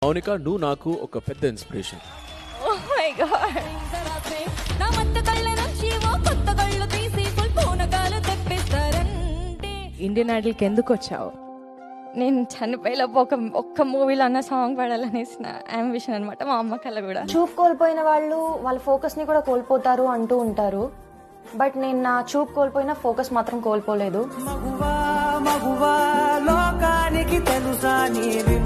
మౌనిక, నువ్వు నాకు ఒక పెద్ద inspiration. Oh my God. Indian ఐడల్కి ఎందుకు వచ్చావు? నేను చనిపోయేలోపు ఒక్క మూవీలో అన్న సాంగ్ పాడాలనేసి నా అంబిషన్ అనమాట. మా అమ్మ కళ కూడా. చూపు కోల్పోయిన వాళ్ళు వాళ్ళ ఫోకస్ ని కూడా కోల్పోతారు అంటూ ఉంటారు. బట్ నేను నా చూపు కోల్పోయిన ఫోకస్ మాత్రం కోల్పోలేదు.